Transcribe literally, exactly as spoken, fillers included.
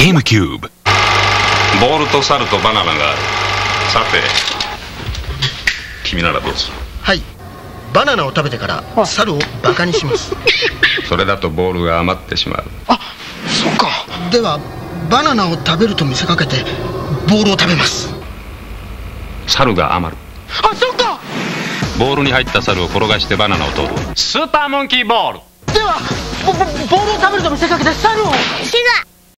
ゲームキューブ。 ボールと猿とバナナがある。さて君ならどうする？ はい、バナナを食べてから猿をバカにします。 それだとボールが余ってしまう。 あ、そっか。ではバナナを食べると見せかけてボールを食べます。 猿が余る。 あ、そっか。 ボールに入った猿を転がしてバナナを取る。スーパーモンキーボール。 ではボボボールを食べると見せかけて猿を。 違う。